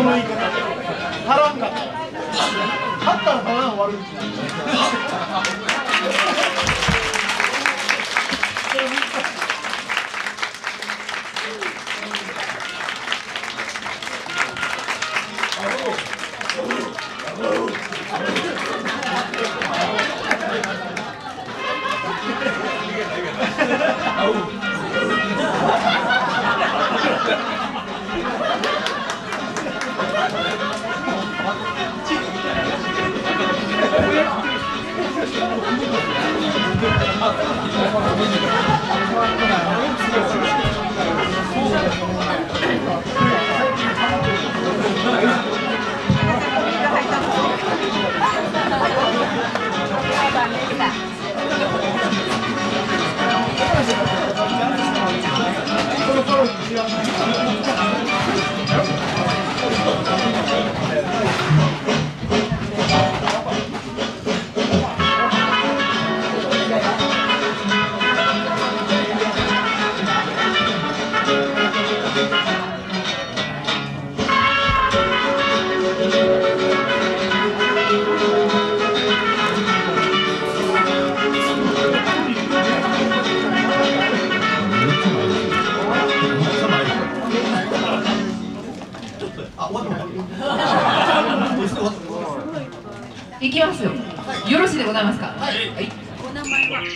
の言い方。足らんかった。勝ったら足らん悪口。 いきますよ。よろしいでございますか。はい。お名前は。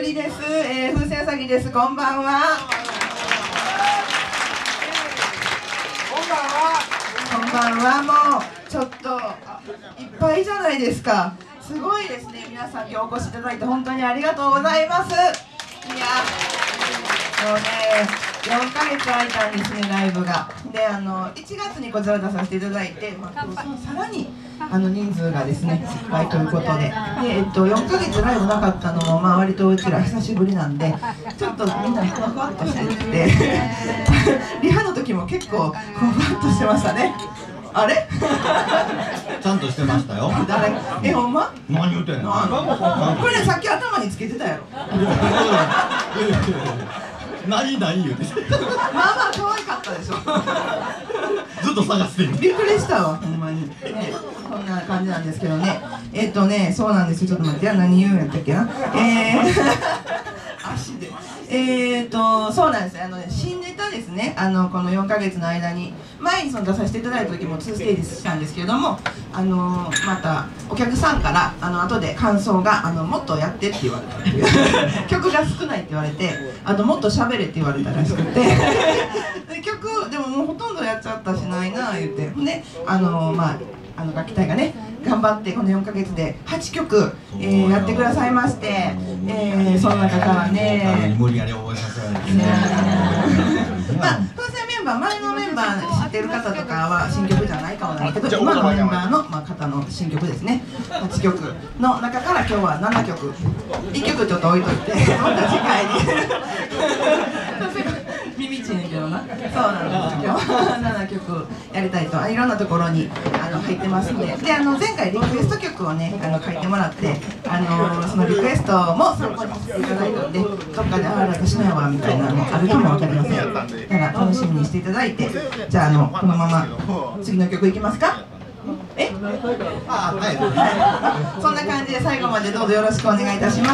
りです。風船うさぎです。こんばんは。こんばんは。もうちょっといっぱいじゃないですか。すごいですね。皆さん今日お越しいただいて本当にありがとうございます。いや、もうね、4ヶ月空いたんですね、ライブが。で、1月にこちら出させていただいて、さらに人数がですね、いっぱいということで、4ヶ月ライブなかったのも、割とうちら久しぶりなんで、ちょっとみんなふわふわっとしてて、リハの時も結構ふわふわっとしてましたね。あれちゃんとしてましたよ。 誰？ほんま？ 何言うてんの？ これさっき頭につけてたやろ。 何言うて。 可愛かったでしょ。 ずっと探してる。 びっくりしたわ、ほんまに。こんな感じなんですけどね。そうなんですよ。ちょっと待って、何言うんやったっけな。足で。そうなんですよ。新ネタですね。この4ヶ月の間に、前に出させていただいた時も2ステージしたんですけれども、またお客さんから後で感想がもっとやってって言われたっていう曲が少ないって言われて、もっと喋れって言われたらしくてで曲でももうほとんどやっちゃったしないな言って、で楽器隊がね頑張ってこの4ヶ月で8曲、やってくださいまして、その中からね無理やり覚えさせられてね。 風船メンバー、前のメンバー知ってる方とかは新曲じゃないかもなんですけど、今のメンバーの方の新曲ですね、8曲の中から今日は7曲、1曲ちょっと置いといて、また次回に耳ちいねんけどな。そうなんです。今日は7曲やりたいと、いろんなところに入ってますんで、前回リクエスト曲をね書いてもらって、そのリクエストも参考にさせていただいたんで、どっかで私のやわみたいなのもあるかもわかりません。だから楽しみにしていただいて、じゃあこのまま次の曲いきますか。はい、そんな感じで最後までどうぞよろしくお願いいたします。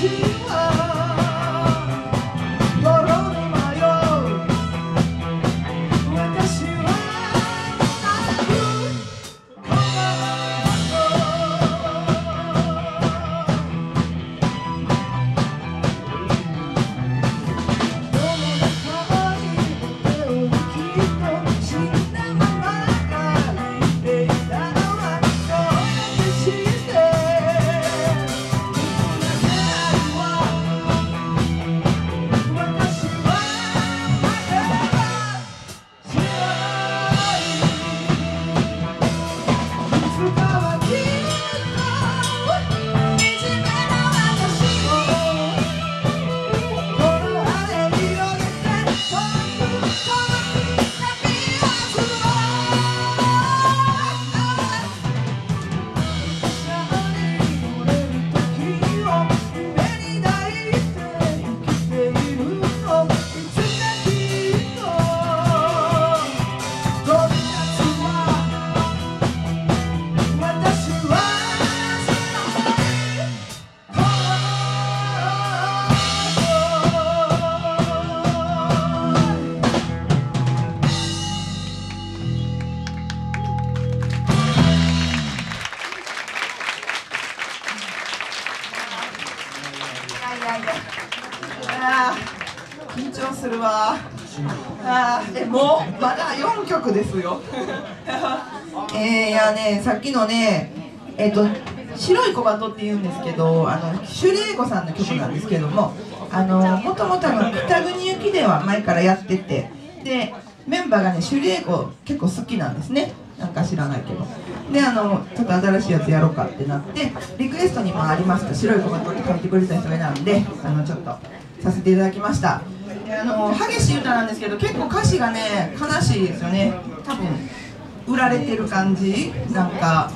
緊張するわ。もうまだ4曲ですよ。いやね、さっきのね、白い小鳩って言うんですけど、シュレーゴさんの曲なんですけども、もともと北国行きでは前からやってて、でメンバーがね、シュレーゴ結構好きなんですね。なんか知らないけど。で、ちょっと新しいやつやろうかってなって、リクエストにもありました、白い小鳩って書いてくれた人がいたんで、ちょっとさせていただきました。激しい歌なんですけど、結構歌詞がね、悲しいですよね。多分売られてる感じ、なんか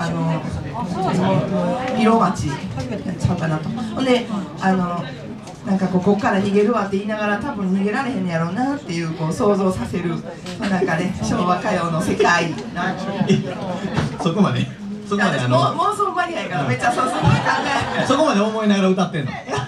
色町やっちゃうかなと。ほんでなんかここから逃げるわって言いながら、多分逃げられへんやろうなっていう、こう想像させる、なんかね、昭和歌謡の世界な。 そこまで妄想マニアやからめっちゃそうすごい考えそこまで思いながら歌ってんの。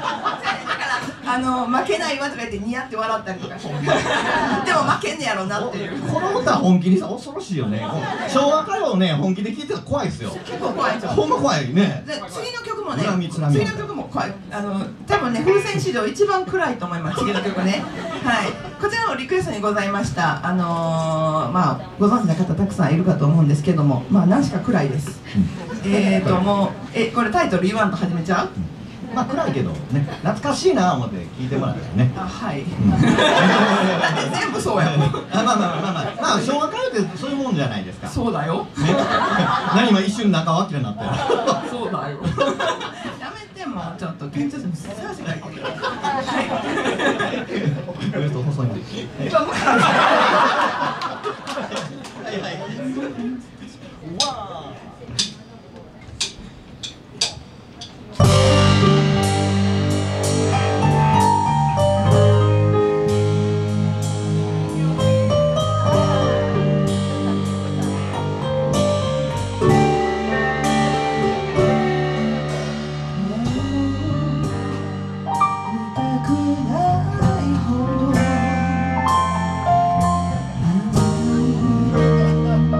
負けないわとか言ってニヤって笑ったりとかしてでも負けんねやろうなっていう。 この歌本気にさ、恐ろしいよね。昭和歌謡ね、本気で聴いてたら怖いですよ。 結構怖いですよ。 ほんま怖いね。 で次の曲もね、 恨みつらみ次の曲も怖い。多分ね、風船史上一番暗いと思います、次の曲ね。はい、こちらのリクエストにございました。まあご存知の方たくさんいるかと思うんですけども、まあ何しか暗いです。もうこれタイトル言わんと始めちゃう？ まあ暗いけどね、懐かしいな思って聞いてもらったらね。 はい。だって全部そうやもん。 まあ昭和歌謡ってそういうもんじゃないですか。 そうだよ。 何今一瞬中尾明になってる。 そうだよ。やめてもちょっと緊張する。 ウエスト細いんで。はいはい。 「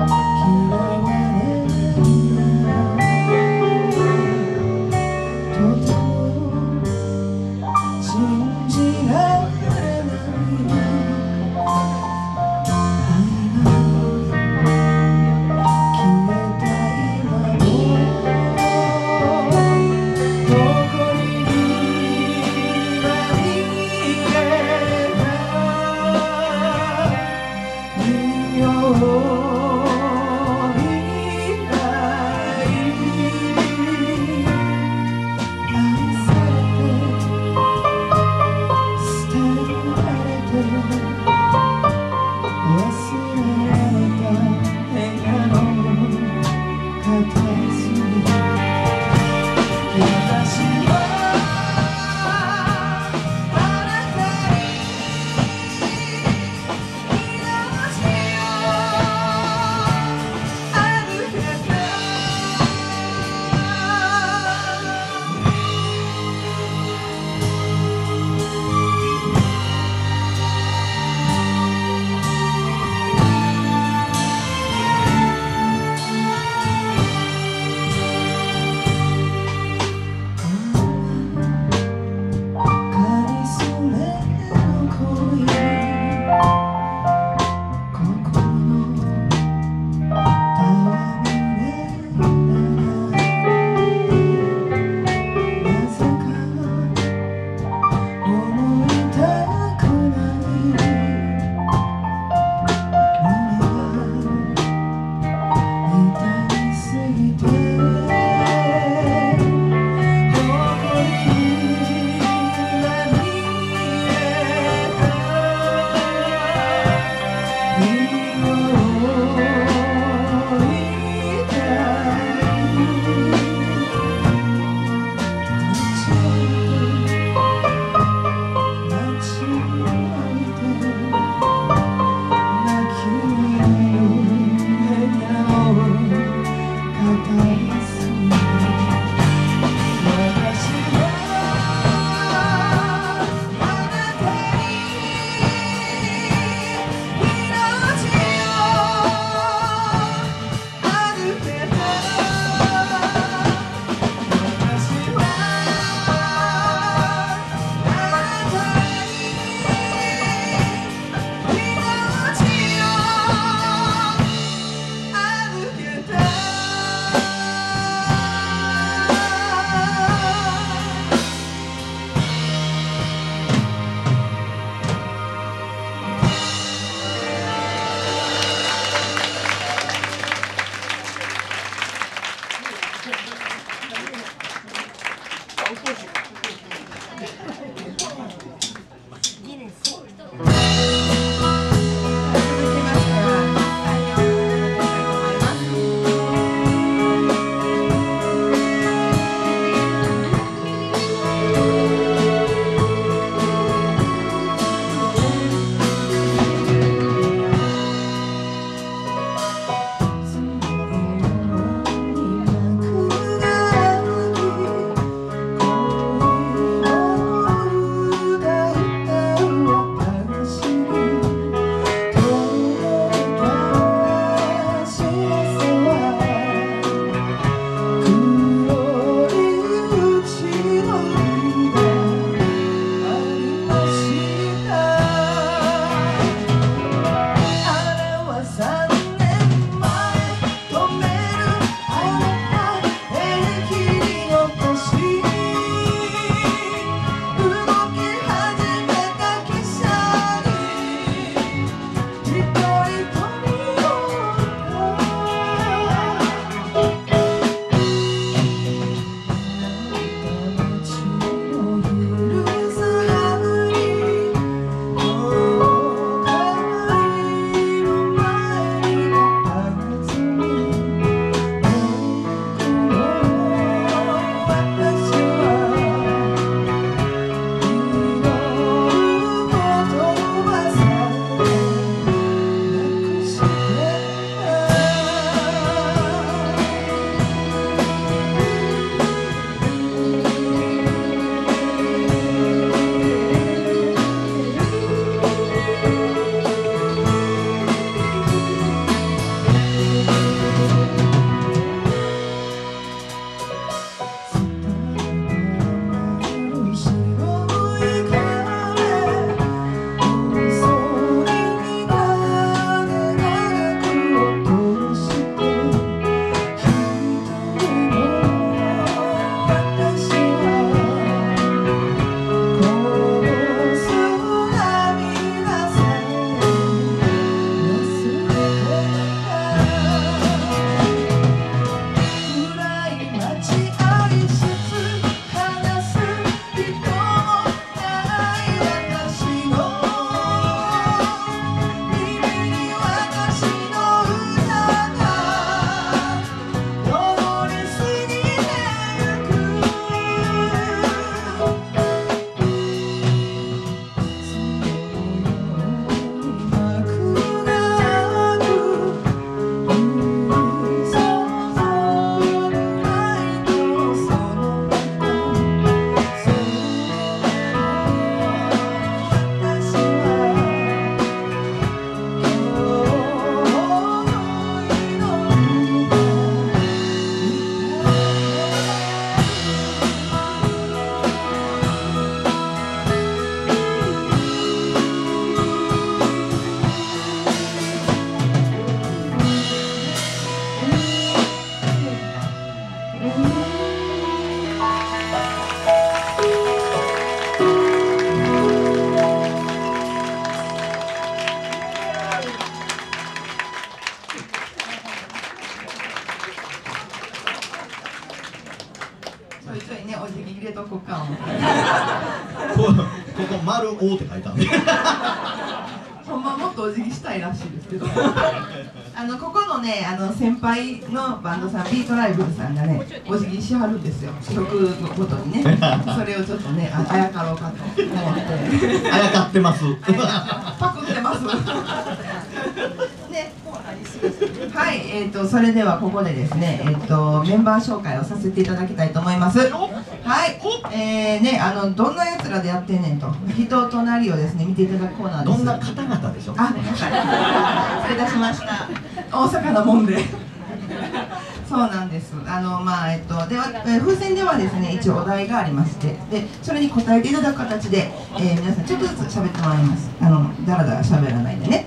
丸Oって書いたんでほんまもっとお辞儀したいらしいですけどここのね先輩のバンドさんビートライブさんがねお辞儀しはるんですよ曲ごとにねそれをちょっとねあやかろうかと思ってあやかってますパクってますねはい、それではここでですね、メンバー紹介をさせていただきたいと思います。はい、どんなやつらでやってんねんと、人となりをですね、見ていただくコーナーです。 どんな方々でしょう。 あ、失礼いたしました。大阪なもんで。そうなんです。では、風船ではですね、一応お題がありまして、で、それに答えていただく形で、皆さんちょっとずつ喋ってもらいます。だらだら喋らないでね。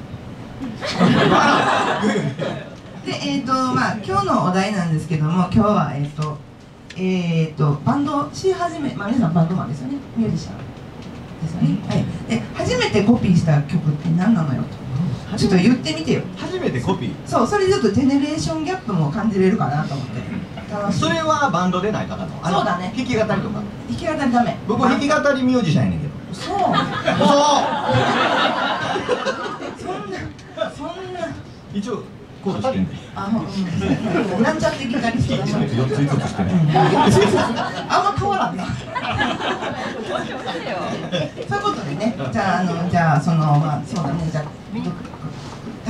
で今日のお題なんですけども今日はバンドし始め皆さんバンドマンですよねミュージシャンですよね、はい、で初めてコピーした曲って何なのよとちょっと言ってみてよ初めてコピーそうそれでちょっとジェネレーションギャップも感じれるかなと思ってそれはバンドでない方のそうだね弾き語りとか弾き語りダメ。 僕弾き語りミュージシャンやねんけど。 そう。 そうそんな。 一応コードしてんねん。 なんちゃってギタリストだし。 4つ5つしてね。 あんま変わらんな。そういうことでね、じゃあそのまあそうだね、じゃあはい。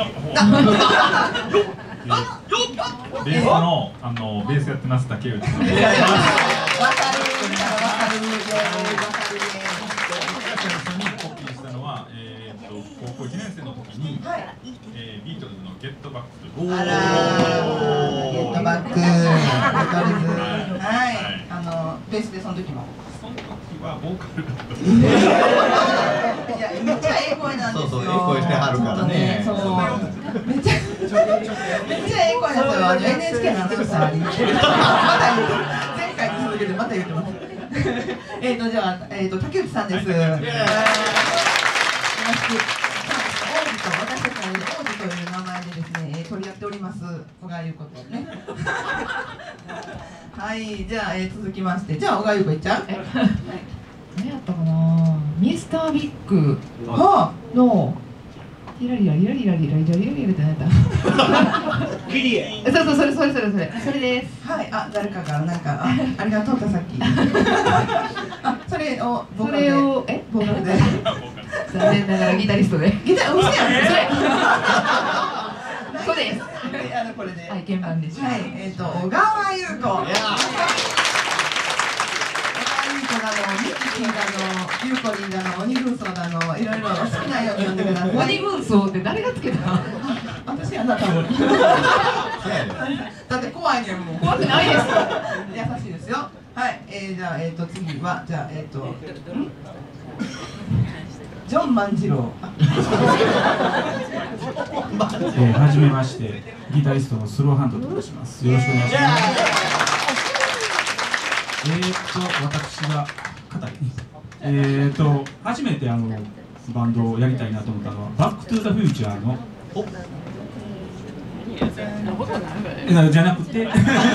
ベースのベースやってます竹内さん。 わかる。 コピーしたのは高校1年生の時にビートルズのゲットバックという。 あらー、ゲットバック、ゲットリズ、はい、ベースでその時も。 その時はボーカルだった。 いや、めっちゃええ声なんですよ。 そうそう、ええ声してはるからね。 そう、めっちゃええ声なんですよ。NHK のアナウンサーに。また言うて、前回に続けてまた言ってます。じゃあ、竹内さんです。よろしく。私たちは王子という名前でですね、取り合っております。小川優子とね。はい、じゃあ、続きまして、じゃあ小川優子いっちゃう？ 何やったかな。ミスタービッグはのヒラリラリラリラリラリラリラリラって何やった？ キリエ。 そうそれです。 はい、あ、誰かがなんかありがとうかさっき。あ、それをボーカルで。ボーカルで。 残念ながらギタリストで。 ギター、うそやん。 そうです。 これで。 はい、鍵盤です。 はい、小川優子。小川優子だの、ミキキだの、ゆうこりんだの、鬼軍曹だの、いろいろ好きなように呼んでください。 鬼軍曹って誰がつけた？ 私あなたも。だって怖いねんもん。 怖くないです。 優しいですよ。はい、じゃあ次はじゃあジョン万次郎。 はじめまして、ギタリストのスローハンドと申します。よろしくお願いします。私が語り。初めてバンドをやりたいなと思ったのは、バックトゥーザフューチャーの。じゃなくて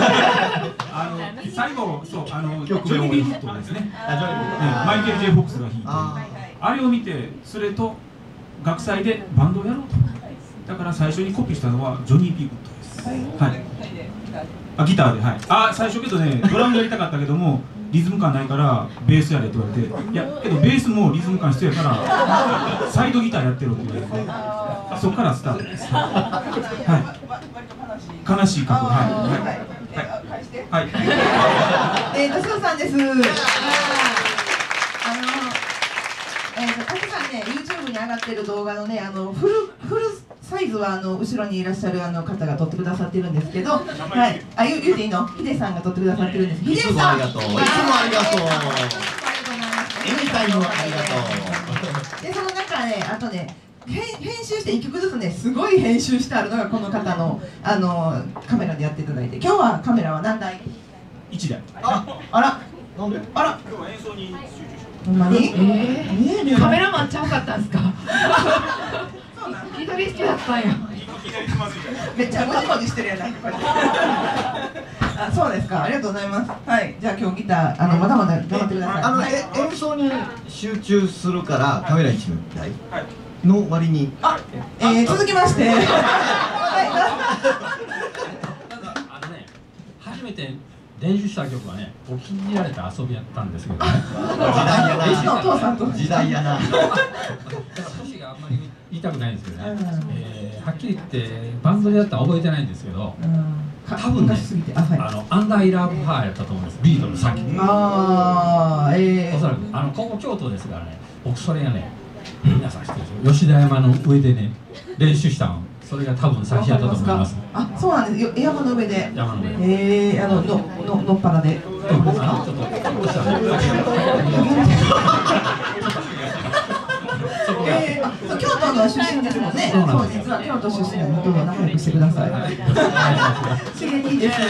最後、そうジョニー・ビー・フットですね、マイケル・J・フォックスが弾いて、あれを見て、それと学祭でバンドをやろうと、だから最初にコピーしたのはジョニー・ビー・フットです。はい、ギターで、はい、最初けどね、ドラムやりたかったけども、リズム感ないからベースやれって言われて、いや、けどベースもリズム感必要やから、サイドギターやってろって言われて、そこからスタートです。はい。悲しい過去。はい。 スーさんです。たくさんね、YouTube に上がってる動画のね、フルサイズは後ろにいらっしゃる方が撮ってくださってるんですけど、はい。言うていいの？ヒデさんが撮ってくださってるんです。ヒデさん。いつもありがとう。いつもありがとう。エニタイムありがとう。で、その中ね、あとね。編集して1曲ずつね、すごい編集してあるのがこの方のカメラでやっていただいて、今日はカメラは何台？1台。あら、なんで？あら、今日は演奏に集中しよう。ほんまに？ カメラマンちゃうかったんですか？ギタリストやったんや。 めっちゃゴジゴジしてるやないか。あ、そうですか。ありがとうございます。はい、じゃあ今日ギターまだまだ頑張ってください。 演奏に集中するからカメラ1台。はい。の割に、 続きまして、 初めて練習した曲はね、お気に入られた遊びやったんですけどね。 時代やな。 歌詞があんまり言いたくないんですけどね。はっきり言ってバンドでやったら覚えてないんですけど、多分ね、アンダーイラブハーやったと思うんです。ビートルズさっき。おそらくここ京都ですからね。僕それがね。皆さん知ってるでしょ。吉田山の上でね練習したの、それが多分最初やったと思います。 あ、そうなんです。山の上で。 山の上。 のっぱらで。 ちょっとこうしたね。 京都の出身ですもんね。そう、実は京都出身なので、どうぞ仲良くしてください。しげにいいです。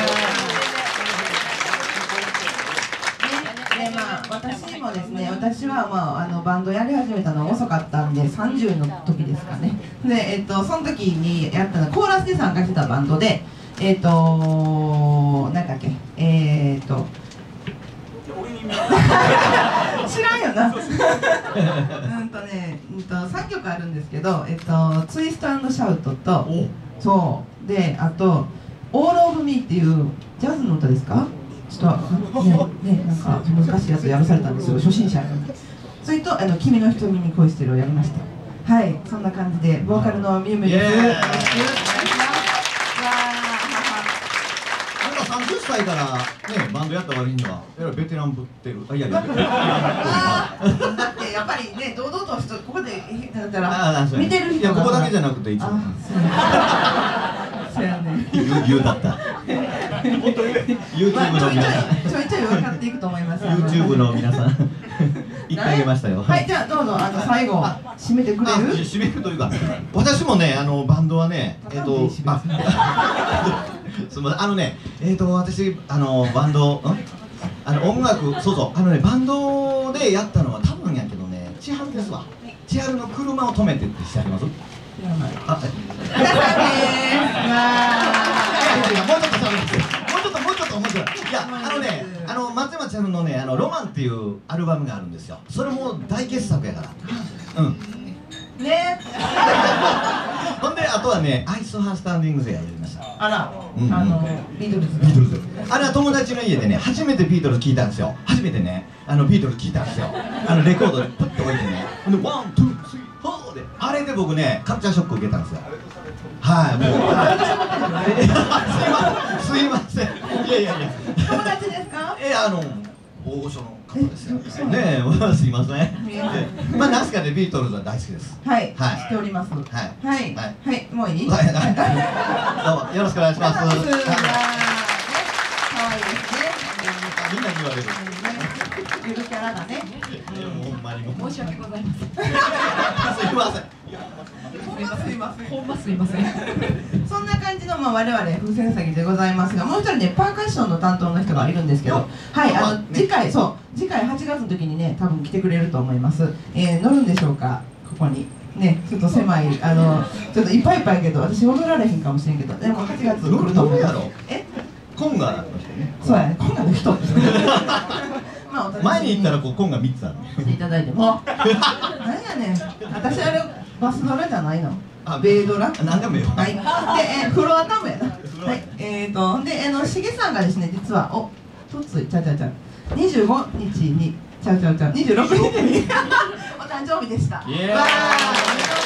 私もですね、私はバンドやり始めたのは遅かったんで、30の時ですかね。で、その時にやったのはコーラスで参加してたバンドで、なんだっけ、 知らんよな。3曲あるんですけど、ツイスト&シャウトと、そうで、あとオールオブミーっていうジャズの歌ですか？ちょっとね、なんか難しいやつやらされたんですよ、初心者に。それと君の瞳に恋してるをやりました。はい、そんな感じでボーカルのみゆみゆです。よろしくお願いします。 なんか30歳からねバンドやった割にはベテランぶってる。いやいや。 だってやっぱりね、堂々としてここでだったら見てる人が。 いやここだけじゃなくていつも。 そうやね。 言うだった。YouTube の皆さん。 ちょいちょい分かっていくと思います。 YouTube の皆さん。一回言いましたよ。 はい、じゃあどうぞ最後締めてくれる？ 締めるというか、私もねバンドはねすみません私バンド音楽バンドでやったのは多分やけどね千春ですわ。千春の車を止めてってしてあります？あ、もうちょっといや松山千春のねロマンっていうアルバムがあるんですよ。それも大傑作やから。 ね。 ほんであとはねアイスハースタンディングゼアやりました。 あら、ビートルズ。 あれは友達の家でね初めてビートルズ聞いたんですよ。初めてねビートルズ聞いたんですよ。レコードでプッと置いてねワン、ツー、スリー、フォーであれで僕ねカルチャーショック受けたんですよ。はい、もうすいません。いや友達ですか？ 大御所の方ですよ。ねえ、すいません。まあナスカでビートルズは大好きです。 はい、知っております。はい、もういい？ はい、どうもよろしくお願いします。可愛いですね。みんなに言われる。 ゆるキャラだね。 ほんまに申し訳ございません。 すいません。 ほんますいません。 そんな感じの我々風船詐欺でございますが、もう一人ねパーカッションの担当の人がいるんですけど、はい、次回8月の時にね多分来てくれると思います。乗るんでしょうか、ここにね。ちょっと狭いちょっといっぱいやけど私踊られへんかもしれんけど、でも8月来ると思います。 コンガの人ね。 そうやね、コンガの人。 前に行ったらコンガ3つある。 していただいても。何やねん。私あれバスドラじゃないの。ベイドラ。 何でもいいよ。 はい。でフロアタムやな。はい。でしげさんがですね実は25日に26日にお誕生日でした。わあ。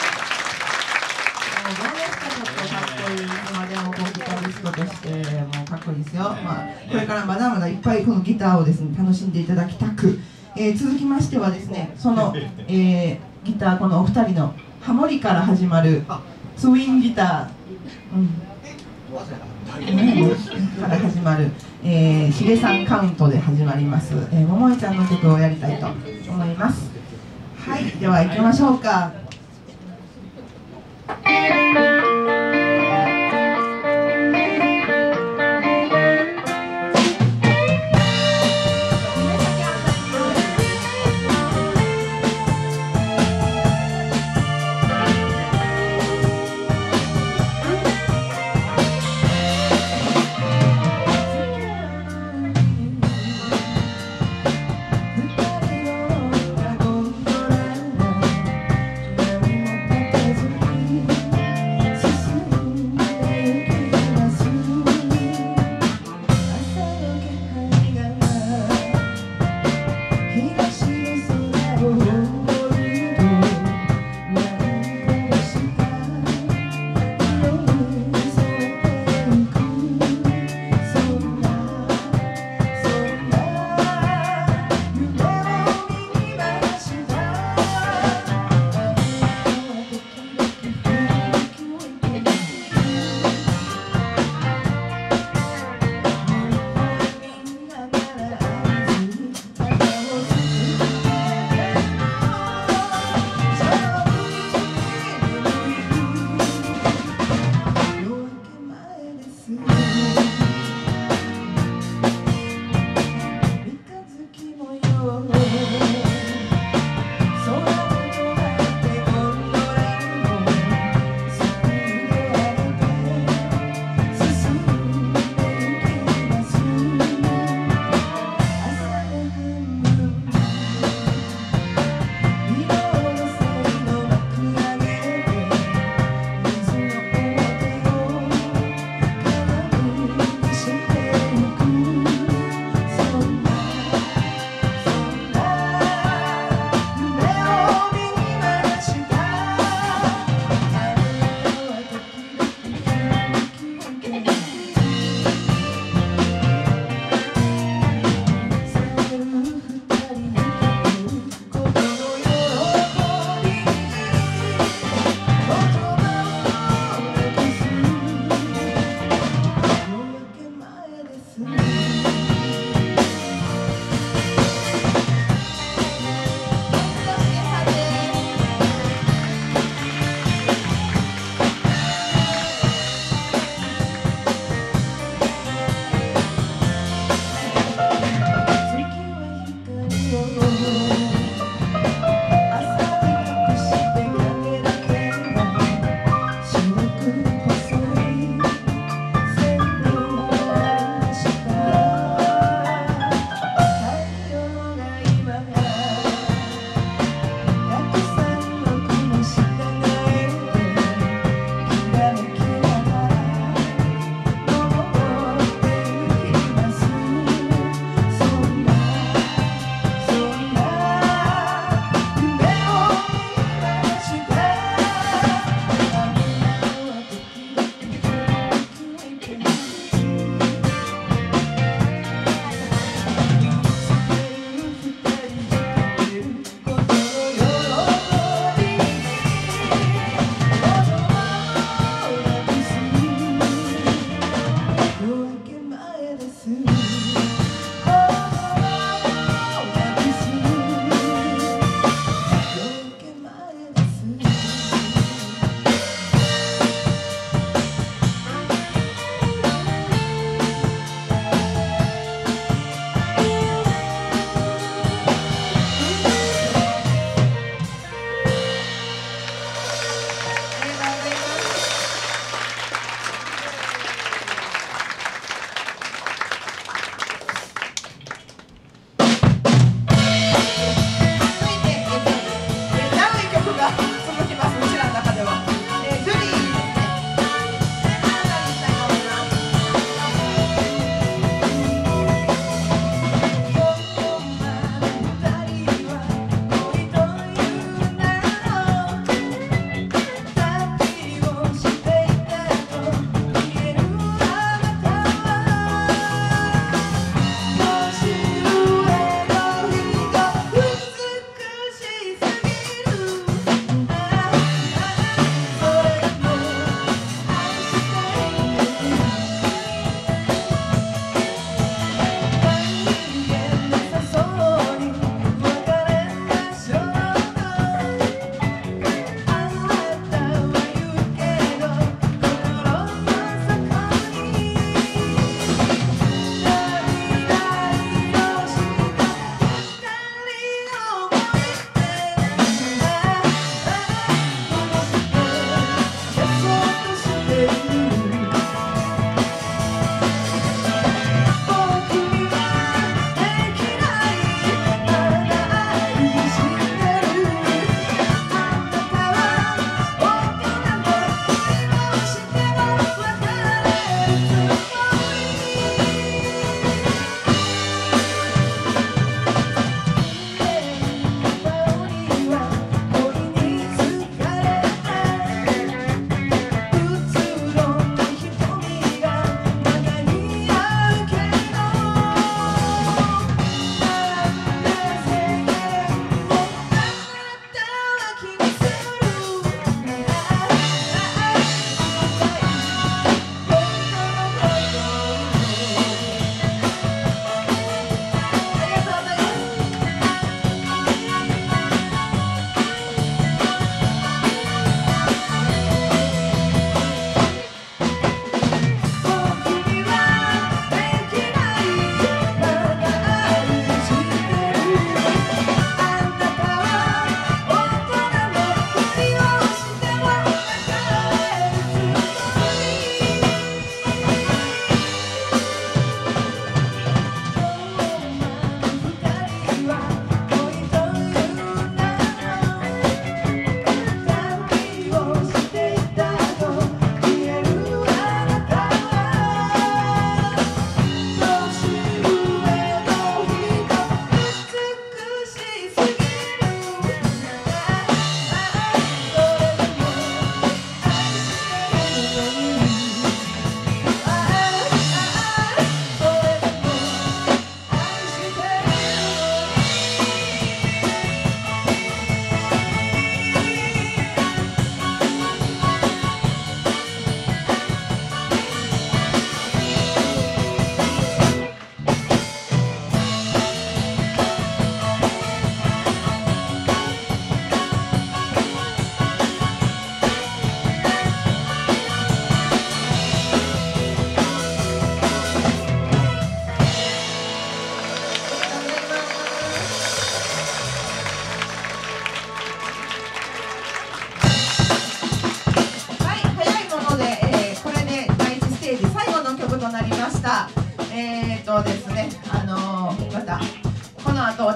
どうですか、ちょっとかっこいい。今でもギタリストとしてもうかっこいいですよ。これからまだまだいっぱいこのギターをですね楽しんでいただきたく、続きましてはですねその、ギターこのお二人のハモリから始まるツインギター、から始まる、しげさんカウントで始まります、桃井ちゃんの曲をやりたいと思います。はい、では行きましょうか。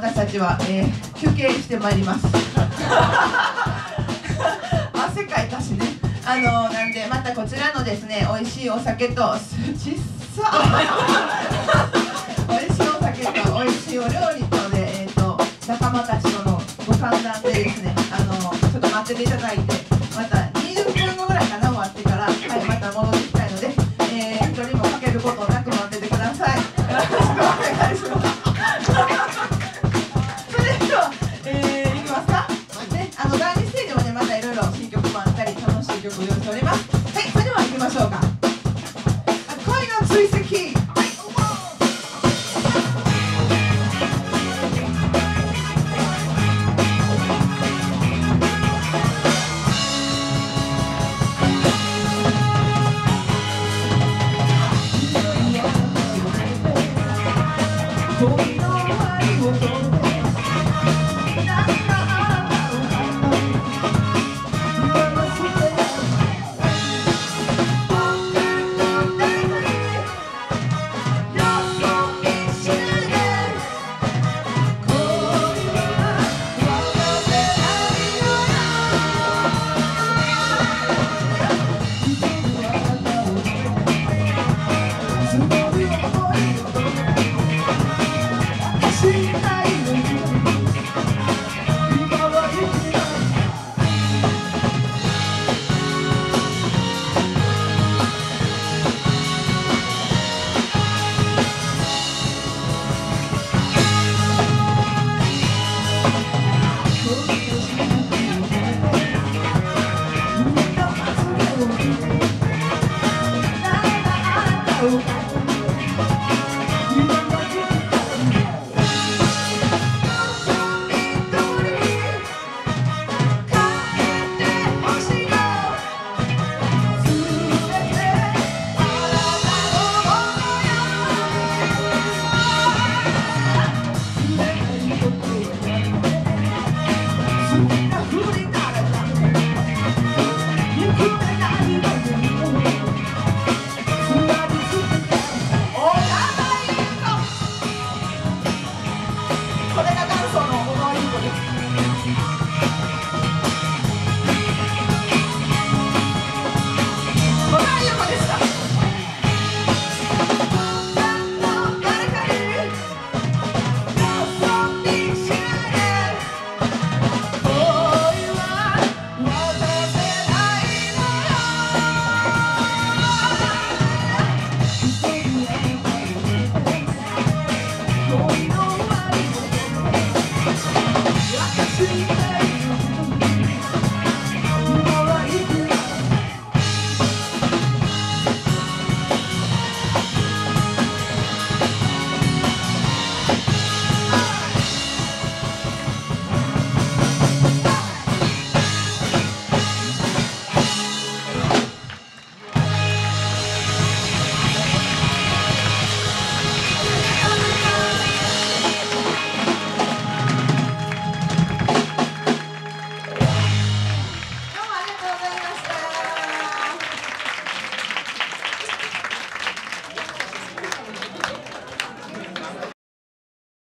私たちは、休憩してまいります汗かいたしね。なんでまたこちらのですね、美味しいお酒とちっさ美味しいお酒と美味しいお料理とで、仲間たちとのご歓談でですね、ちょっと待ってていただいて、